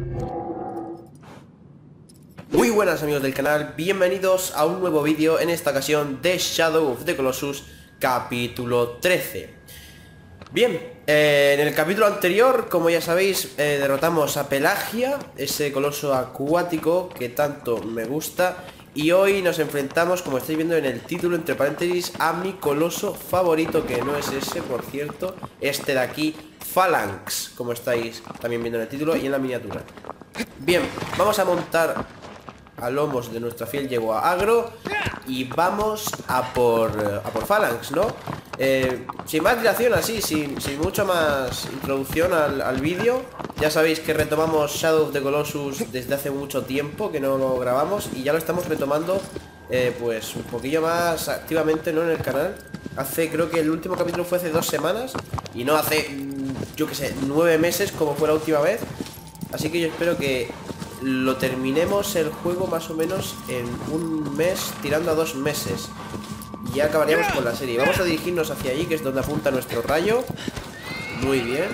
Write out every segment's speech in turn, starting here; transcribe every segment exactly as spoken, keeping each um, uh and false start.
Muy buenas amigos del canal, bienvenidos a un nuevo vídeo, en esta ocasión de Shadow of the Colossus capítulo trece. Bien, eh, en el capítulo anterior, como ya sabéis, eh, derrotamos a Pelagia, ese coloso acuático que tanto me gusta. Y hoy nos enfrentamos, como estáis viendo en el título, entre paréntesis, a mi coloso favorito, que no es ese, por cierto, este de aquí, Phalanx, como estáis también viendo en el título y en la miniatura. Bien, vamos a montar a lomos de nuestra fiel yegua Agro y vamos a por, a por Phalanx, ¿no? Eh, sin más dilación, así, sin, sin mucho más introducción al, al vídeo. Ya sabéis que retomamos Shadow of the Colossus desde hace mucho tiempo que no lo grabamos, y ya lo estamos retomando eh, pues un poquillo más activamente, ¿no? En el canal. Hace, creo que el último capítulo fue hace dos semanas y no hace, yo que sé, nueve meses como fue la última vez. Así que yo espero que lo terminemos el juego más o menos en un mes, tirando a dos meses. Y ya acabaríamos con la serie. Vamos a dirigirnos hacia allí, que es donde apunta nuestro rayo. Muy bien.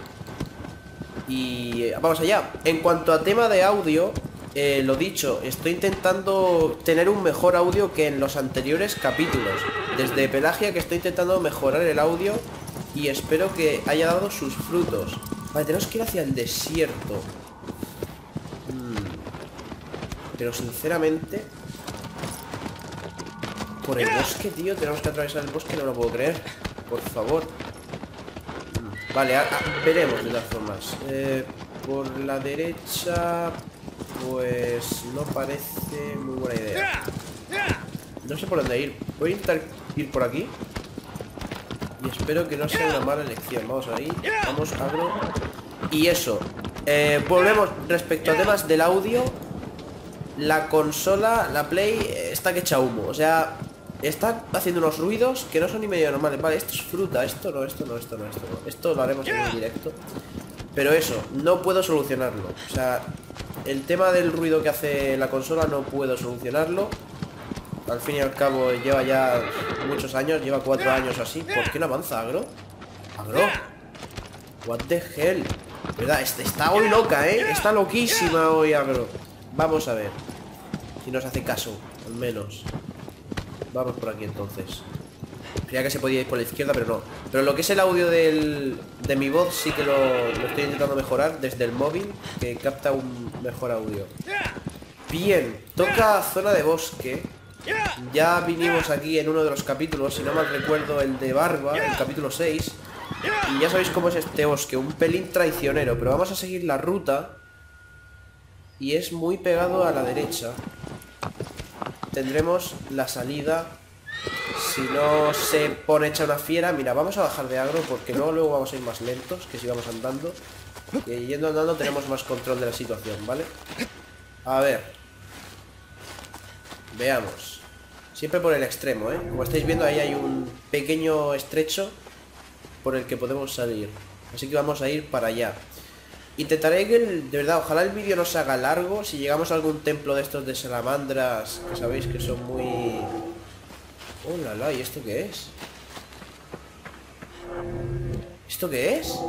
Y vamos allá. En cuanto a tema de audio, eh, lo dicho, estoy intentando tener un mejor audio que en los anteriores capítulos. Desde Pelagia que estoy intentando mejorar el audio y espero que haya dado sus frutos. Vale, tenemos que ir hacia el desierto. Pero sinceramente, por el bosque, tío, tenemos que atravesar el bosque, no lo puedo creer. Por favor. Vale, a, a, veremos de todas formas. eh, Por la derecha, pues no parece muy buena idea. No sé por dónde ir. Voy a intentar ir por aquí y espero que no sea una mala elección. Vamos ahí, vamos, Agro. Y eso, eh, volvemos respecto a temas del audio. La consola, la Play, está que echa humo. O sea, está haciendo unos ruidos que no son ni medio normales. Vale, esto es fruta, esto no, esto no, esto no, esto no. Esto lo haremos en el directo. Pero eso, no puedo solucionarlo. O sea, el tema del ruido que hace la consola no puedo solucionarlo. Al fin y al cabo lleva ya muchos años, lleva cuatro años así. ¿Por qué no avanza, Agro? Agro, what the hell. ¿Verdad? Está hoy loca, ¿eh? Está loquísima hoy, Agro. Vamos a ver si nos hace caso, al menos. Vamos por aquí entonces. Creía que se podía ir por la izquierda, pero no. Pero lo que es el audio del, de mi voz sí que lo, lo estoy intentando mejorar desde el móvil, que capta un mejor audio. Bien, toca zona de bosque. Ya vinimos aquí en uno de los capítulos, si no mal recuerdo, el de Barba, el capítulo seis. Y ya sabéis cómo es este bosque, un pelín traicionero. Pero vamos a seguir la ruta. Y es muy pegado a la derecha. Tendremos la salida. Si no se pone hecha una fiera. Mira, vamos a bajar de Agro, porque no, luego vamos a ir más lentos que si vamos andando. Que yendo andando tenemos más control de la situación, ¿vale? A ver. Veamos. Siempre por el extremo, ¿eh? Como estáis viendo, ahí hay un pequeño estrecho por el que podemos salir. Así que vamos a ir para allá. Intentaré que, el, de verdad, ojalá el vídeo no se haga largo. Si llegamos a algún templo de estos de salamandras, que sabéis que son muy... ¡Oh, la, la! ¿Y esto qué es? ¿Esto qué es?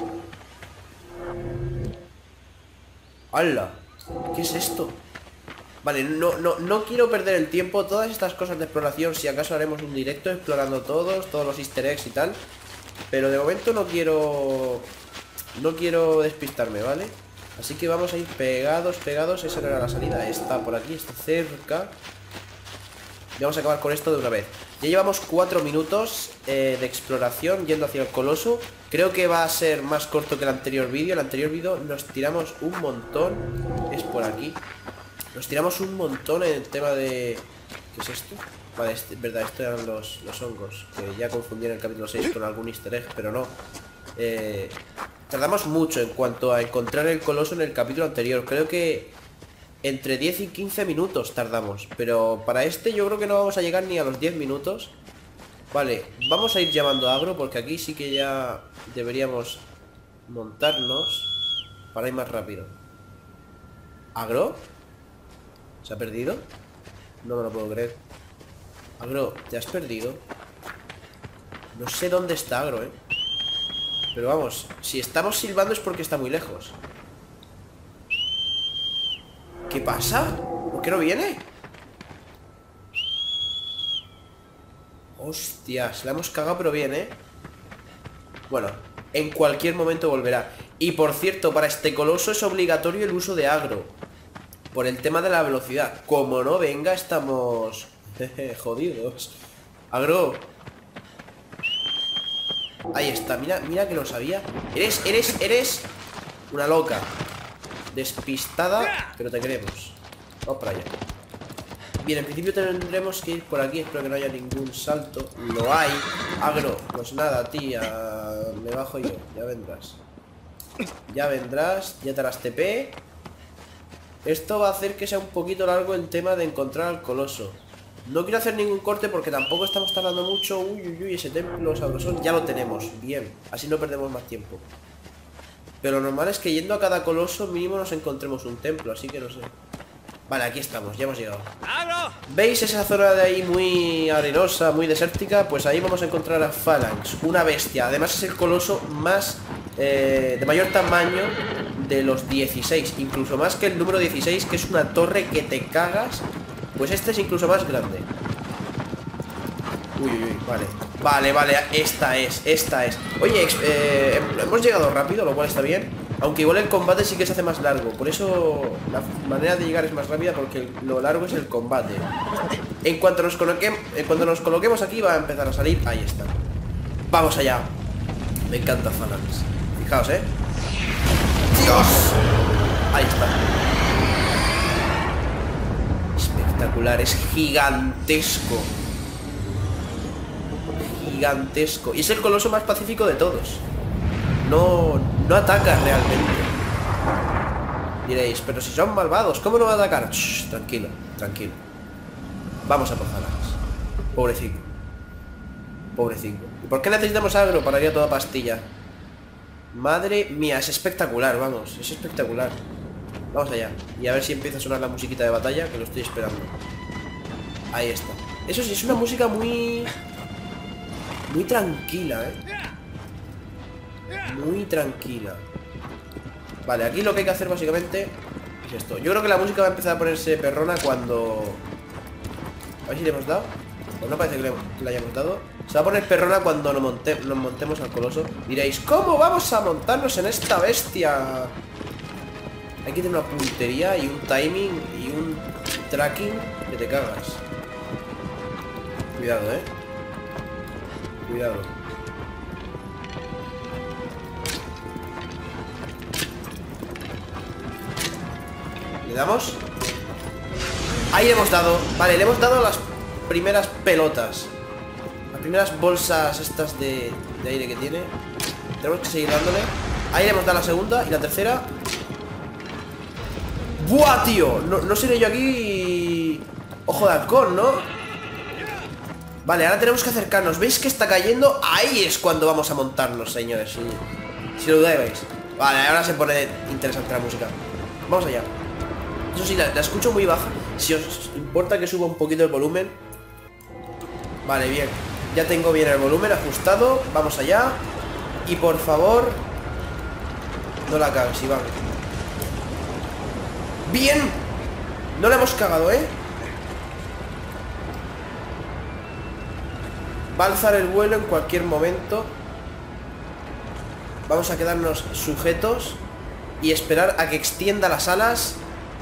¡Hala! ¿Qué es esto? Vale, no, no, no quiero perder el tiempo. Todas estas cosas de exploración, si acaso haremos un directo explorando todos, todos los easter eggs y tal. Pero de momento no quiero... No quiero despistarme, ¿vale? Así que vamos a ir pegados, pegados. Esa no era la salida, está por aquí, está cerca. Y vamos a acabar con esto de una vez. Ya llevamos cuatro minutos eh, de exploración yendo hacia el coloso. Creo que va a ser más corto que el anterior vídeo. El anterior vídeo nos tiramos un montón. Es por aquí. Nos tiramos un montón en el tema de... ¿Qué es esto? Vale, es verdad, estos eran los, los hongos. Que ya confundí en el capítulo seis con algún easter egg, pero no. Eh... Tardamos mucho en cuanto a encontrar el coloso en el capítulo anterior. Creo que entre diez y quince minutos tardamos. Pero para este yo creo que no vamos a llegar ni a los diez minutos. Vale, vamos a ir llamando a Agro, porque aquí sí que ya deberíamos montarnos para ir más rápido. ¿Agro? ¿Se ha perdido? No me lo puedo creer. Agro, ¿te has perdido? No sé dónde está Agro, eh. Pero vamos, si estamos silbando es porque está muy lejos. ¿Qué pasa? ¿Por qué no viene? Hostias, la hemos cagado pero bien, ¿eh? Bueno, en cualquier momento volverá. Y por cierto, para este coloso es obligatorio el uso de agro, por el tema de la velocidad. Como no venga, estamos jodidos. Agro. Ahí está, mira, mira que lo sabía. Eres, eres, eres una loca. Despistada, pero te queremos. Vamos para allá. Bien, en principio tendremos que ir por aquí. Espero que no haya ningún salto. Lo hay. Agro, pues nada, tía. Me bajo yo, ya vendrás. Ya vendrás, ya te harás T P. Esto va a hacer que sea un poquito largo el tema de encontrar al coloso. No quiero hacer ningún corte porque tampoco estamos tardando mucho. Uy, uy, uy, ese templo sabrosón ya lo tenemos. Bien, así no perdemos más tiempo. Pero lo normal es que yendo a cada coloso mínimo nos encontremos un templo, así que no sé. Vale, aquí estamos, ya hemos llegado. ¿Veis esa zona de ahí muy arenosa, muy desértica? Pues ahí vamos a encontrar a Phalanx, una bestia. Además es el coloso más eh, de mayor tamaño de los dieciséis, incluso más que el número dieciséis, que es una torre que te cagas. Pues este es incluso más grande. Uy, uy, uy, vale. Vale, vale, esta es, esta es. Oye, eh, hemos llegado rápido, lo cual está bien. Aunque igual el combate sí que se hace más largo. Por eso la manera de llegar es más rápida, porque lo largo es el combate. En cuanto nos coloquemos, en cuanto nos coloquemos aquí va a empezar a salir. Ahí está. Vamos allá. Me encanta Phalanx. Fijaos, eh. ¡Dios! Ahí está. Espectacular, es gigantesco. Gigantesco. Y es el coloso más pacífico de todos. No, no ataca realmente. Diréis, pero si son malvados, ¿cómo no va a atacar? Shh, tranquilo, tranquilo. Vamos a por Phalanx. Pobrecito. Pobrecito. ¿Y por qué necesitamos agro? Para ir a toda pastilla. Madre mía, es espectacular, vamos. Es espectacular. Vamos allá. Y a ver si empieza a sonar la musiquita de batalla, que lo estoy esperando. Ahí está. Eso sí, es una música muy... muy tranquila, ¿eh? Muy tranquila. Vale, aquí lo que hay que hacer básicamente es esto. Yo creo que la música va a empezar a ponerse perrona cuando... A ver si le hemos dado. Pues no parece que le, que le hayamos dado. Se va a poner perrona cuando nos, monte, nos montemos al coloso. Diréis, ¿cómo vamos a montarnos en esta bestia? Hay que tener una puntería y un timing y un tracking que te cagas. Cuidado, eh. Cuidado. ¿Le damos? Ahí le hemos dado. Vale, le hemos dado las primeras pelotas. Las primeras bolsas estas de, de aire que tiene. Tenemos que seguir dándole. Ahí le hemos dado la segunda y la tercera. ¡Buah, tío! No, no seré yo aquí... Ojo de halcón, ¿no? Vale, ahora tenemos que acercarnos. ¿Veis que está cayendo? Ahí es cuando vamos a montarnos, señores. Si, si lo dudáis. Vale, ahora se pone interesante la música. Vamos allá. Eso sí, la, la escucho muy baja. Si os importa que suba un poquito el volumen. Vale, bien. Ya tengo bien el volumen ajustado. Vamos allá. Y por favor, no la cagues, Iván. Bien. No la hemos cagado, ¿eh? Va a alzar el vuelo en cualquier momento. Vamos a quedarnos sujetos y esperar a que extienda las alas.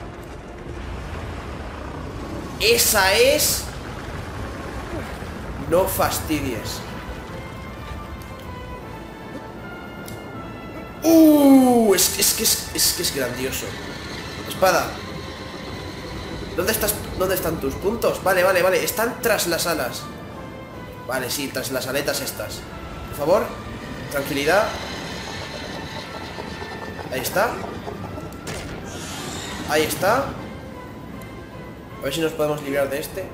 Esa es... No fastidies. Uh, es, es que es, es que es grandioso. Espada. ¿Dónde estás? ¿Dónde están tus puntos? Vale, vale, vale. Están tras las alas. Vale, sí, tras las aletas estas. Por favor, tranquilidad. Ahí está. Ahí está. A ver si nos podemos librar de este.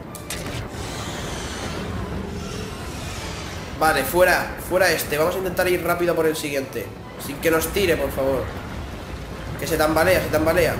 Vale, fuera, fuera este. Vamos a intentar ir rápido por el siguiente. Sin que nos tire, por favor. Que se tambalea, se tambalea.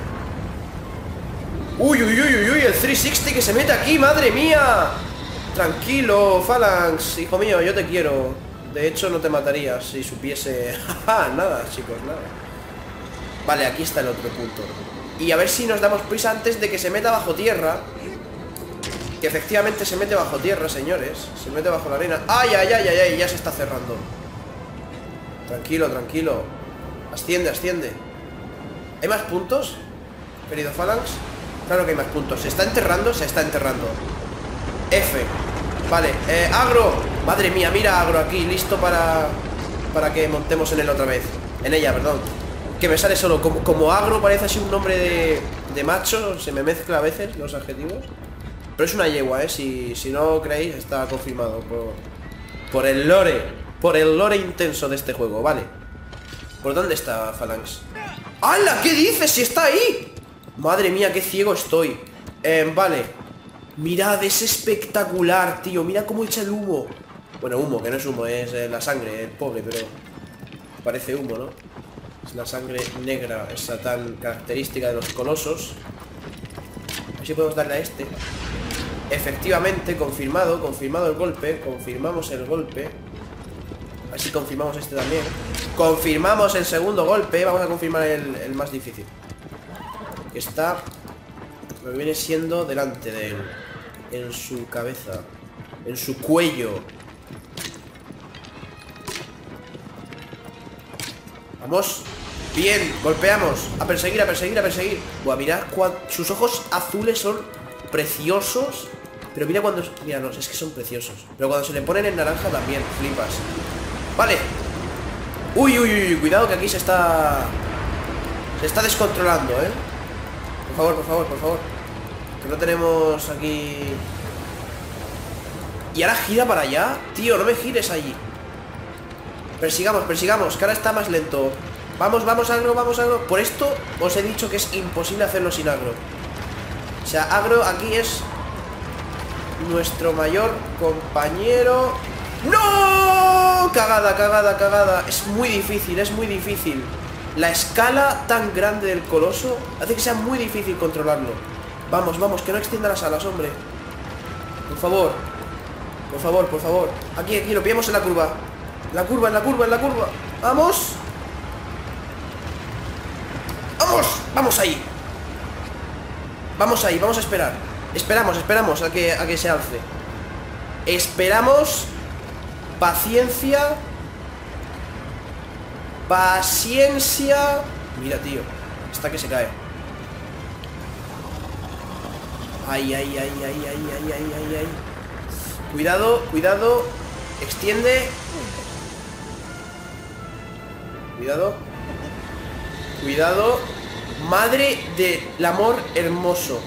Uy, uy, uy, uy, uy, el trescientos sesenta que se mete aquí, madre mía. Tranquilo, Phalanx, hijo mío, yo te quiero. De hecho, no te mataría si supiese... Nada, chicos, nada. Vale, aquí está el otro punto. Y a ver si nos damos prisa antes de que se meta bajo tierra. Que efectivamente se mete bajo tierra, señores. Se mete bajo la arena. ¡Ay, ay, ay, ay, ay! Ya se está cerrando. Tranquilo, tranquilo. Asciende, asciende. ¿Hay más puntos, querido Phalanx? Claro que hay más puntos. ¿Se está enterrando? Se está enterrando. F. Vale, eh, agro. Madre mía, mira agro aquí. Listo para, para que montemos en él otra vez. En ella, perdón. Que me sale solo. Como, como agro parece así un nombre de, de macho. Se me mezcla a veces los adjetivos. Pero es una yegua, eh. Si, si no creéis, está confirmado por, por el lore. Por el lore intenso de este juego, vale. ¿Por dónde está Phalanx? ¡Hala! ¿Qué dices? ¡Si está ahí! Madre mía, qué ciego estoy. eh, Vale. Mirad, es espectacular, tío. Mira cómo echa el humo. Bueno, humo, que no es humo, es eh, la sangre, el pobre, pero parece humo, ¿no? Es la sangre negra, esa tan característica de los colosos. A ver si podemos darle a este. Efectivamente, confirmado, confirmado el golpe. Confirmamos el golpe. A ver si confirmamos este también. Confirmamos el segundo golpe. Vamos a confirmar el, el más difícil. Que está, lo que viene siendo delante de él. En su cabeza. En su cuello. Vamos. Bien, golpeamos. A perseguir, a perseguir, a perseguir. Buah, mirad, sus ojos azules son preciosos. Pero mira cuando... Mira, no, es que son preciosos. Pero cuando se le ponen en naranja también, flipas. Vale. Uy, uy, uy, cuidado que aquí se está... Se está descontrolando, ¿eh? Por favor, por favor, por favor. Que no tenemos aquí... Y ahora gira para allá. Tío, no me gires allí. Persigamos, persigamos, que ahora está más lento. Vamos, vamos, agro, vamos, agro. Por esto os he dicho que es imposible hacerlo sin agro. O sea, agro aquí es nuestro mayor compañero. ¡No! Cagada, cagada, cagada. Es muy difícil, es muy difícil. La escala tan grande del coloso hace que sea muy difícil controlarlo. Vamos, vamos, que no extienda las alas, hombre. Por favor. Por favor, por favor. Aquí, aquí, lo pillamos en la curva. La curva, en la curva, en la curva. ¡Vamos! ¡Vamos! ¡Vamos ahí! Vamos ahí, vamos a esperar. Esperamos, esperamos a que, a que se alce. Esperamos. Paciencia. Paciencia. Mira, tío, hasta que se cae. Ay, ay, ay, ay, ay, ay, ay, ay, ay. Cuidado, cuidado. Extiende. Cuidado. Cuidado. Madre del amor hermoso.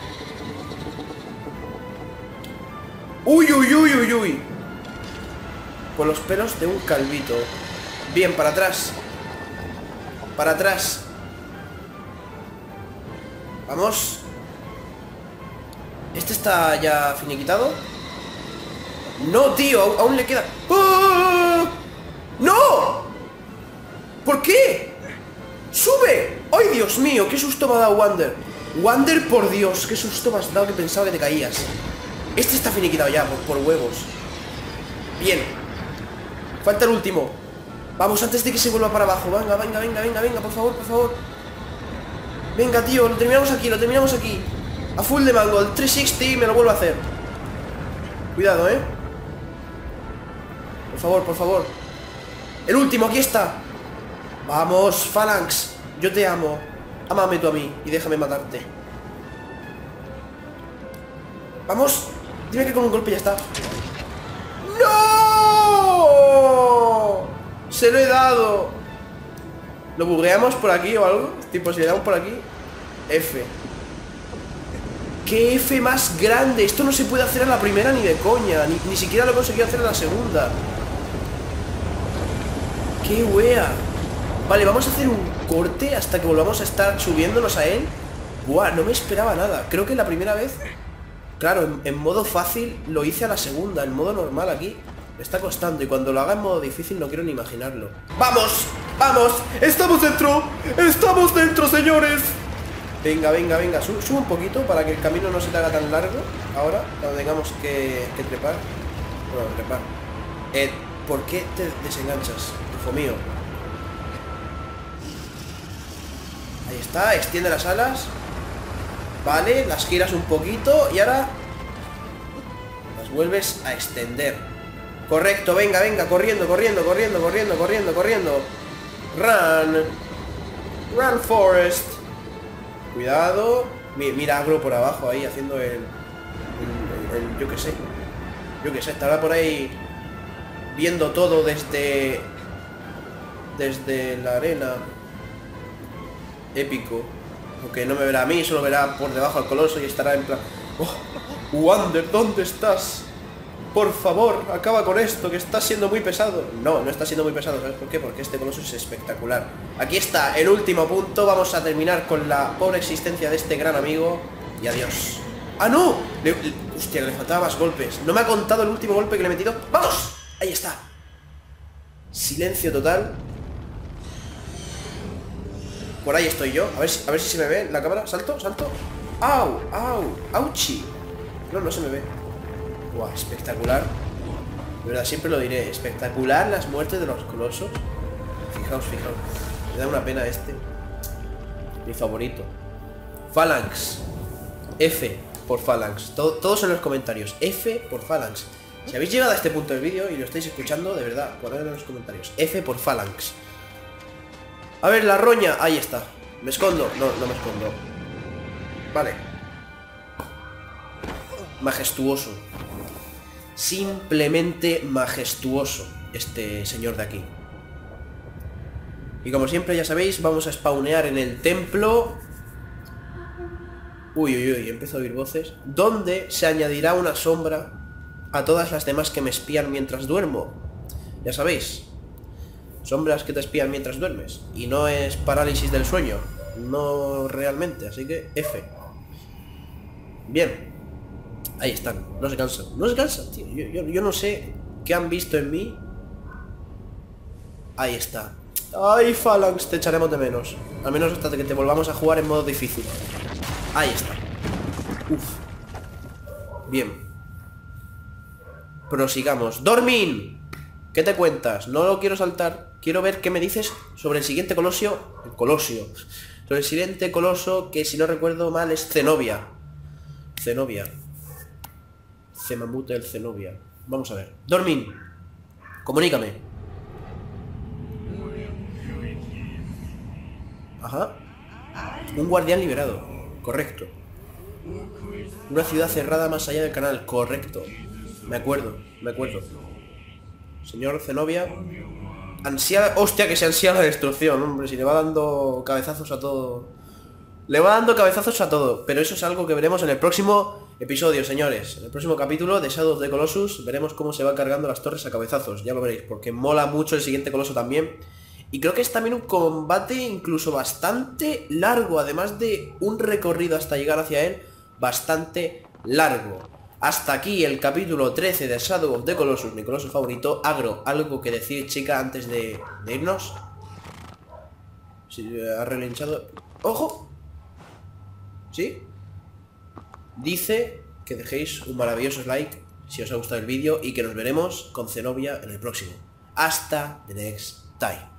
Uy, uy, uy, uy, uy. Con los pelos de un calvito. Bien, para atrás. Para atrás. Vamos. ¿Este está ya finiquitado? No, tío, aún, aún le queda. ¡Oh! ¡No! ¿Por qué? ¡Sube! ¡Ay, Dios mío! ¡Qué susto me ha dado Wander! Wander, por Dios, qué susto me has dado, que pensaba que te caías. Este está finiquitado ya, por, por huevos. Bien. Falta el último. Vamos, antes de que se vuelva para abajo. Venga, venga, venga, venga, venga, por favor, por favor. Venga, tío, lo terminamos aquí, lo terminamos aquí. A full de mango, el trescientos sesenta me lo vuelvo a hacer. Cuidado, eh. Por favor, por favor. El último, aquí está. Vamos, Phalanx. Yo te amo. Ámame tú a mí y déjame matarte. Vamos. Dime que con un golpe ya está. ¡No! Se lo he dado. ¿Lo bugueamos por aquí o algo? Tipo, si le damos por aquí. F. ¡Qué F más grande! Esto no se puede hacer a la primera ni de coña. Ni, ni siquiera lo he conseguido hacer a la segunda. ¡Qué wea! Vale, vamos a hacer un corte hasta que volvamos a estar subiéndonos a él. Buah, no me esperaba nada. Creo que la primera vez... Claro, en, en modo fácil lo hice a la segunda. En modo normal aquí me está costando. Y cuando lo haga en modo difícil no quiero ni imaginarlo. ¡Vamos! ¡Vamos! ¡Estamos dentro! ¡Estamos dentro, señores! Venga, venga, venga. Sube, sube un poquito para que el camino no se te haga tan largo. Ahora, cuando tengamos que, que trepar. Bueno, trepar. Eh, ¿por qué te desenganchas, hijo mío? Ahí está, extiende las alas. Vale, las giras un poquito y ahora las vuelves a extender. Correcto, venga, venga, corriendo, corriendo, corriendo, corriendo, corriendo, corriendo. Run. Run, Forest. Cuidado. Mira Agro por abajo ahí haciendo el... el, el, el yo qué sé. Yo qué sé, estará por ahí viendo todo desde... desde la arena. Épico. Aunque no me verá a mí, solo verá por debajo al coloso y estará en plan... ¡Oh! Wander, ¿dónde estás? Por favor, acaba con esto, que está siendo muy pesado. No, no está siendo muy pesado, ¿sabes por qué? Porque este coloso es espectacular. Aquí está el último punto. Vamos a terminar con la pobre existencia de este gran amigo. Y adiós. ¡Ah, no! Le, le, hostia, que le faltaban más golpes. No me ha contado el último golpe que le he metido. ¡Vamos! Ahí está. Silencio total. Por ahí estoy yo. A ver si, a ver si se me ve la cámara. Salto, salto. ¡Au! ¡Au! ¡Auchi! No, no se me ve. Buah, espectacular. De verdad, siempre lo diré. Espectacular las muertes de los colosos. Fijaos, fijaos. Me da una pena este. Mi favorito. Phalanx. F por Phalanx. Todo, todos en los comentarios. F por Phalanx. Si habéis llegado a este punto del vídeo y lo estáis escuchando, de verdad, ponedlo en los comentarios. F por Phalanx. A ver, la roña. Ahí está. ¿Me escondo? No, no me escondo. Vale. Majestuoso. Simplemente majestuoso este señor de aquí. Y como siempre ya sabéis, vamos a spawnear en el templo. Uy, uy, uy, empiezo a oír voces. Donde se añadirá una sombra a todas las demás que me espían mientras duermo. Ya sabéis, sombras que te espían mientras duermes. Y no es parálisis del sueño. No realmente, así que F. Bien. Ahí están, no se cansan. No se cansan, tío. Yo, yo, yo no sé qué han visto en mí. Ahí está. Ay, Phalanx, te echaremos de menos. Al menos hasta que te volvamos a jugar en modo difícil. Ahí está. Uf. Bien. Prosigamos. ¡Dormin! ¿Qué te cuentas? No lo quiero saltar. Quiero ver qué me dices sobre el siguiente colosio. El colosio. Sobre el siguiente coloso que, si no recuerdo mal, es Zenobia. Zenobia. Zemamute el Zenobia. Vamos a ver. Dormin, comunícame. Ajá. Un guardián liberado. Correcto. Una ciudad cerrada más allá del canal. Correcto. Me acuerdo, me acuerdo. Señor Zenobia. Ansía... Hostia, que se ansía la destrucción, hombre. Si le va dando cabezazos a todo. Le va dando cabezazos a todo. Pero eso es algo que veremos en el próximo episodio, señores. En el próximo capítulo de Shadow of the Colossus veremos cómo se va cargando las torres a cabezazos. Ya lo veréis, porque mola mucho el siguiente coloso también. Y creo que es también un combate incluso bastante largo. Además de un recorrido hasta llegar hacia él bastante largo. Hasta aquí el capítulo trece de Shadow of the Colossus, mi coloso favorito. Agro, ¿algo que decir, chica, antes de, de irnos? Si ha relinchado... ¡Ojo! ¿Sí? Dice que dejéis un maravilloso like si os ha gustado el vídeo y que nos veremos con Zenobia en el próximo. Hasta the next time.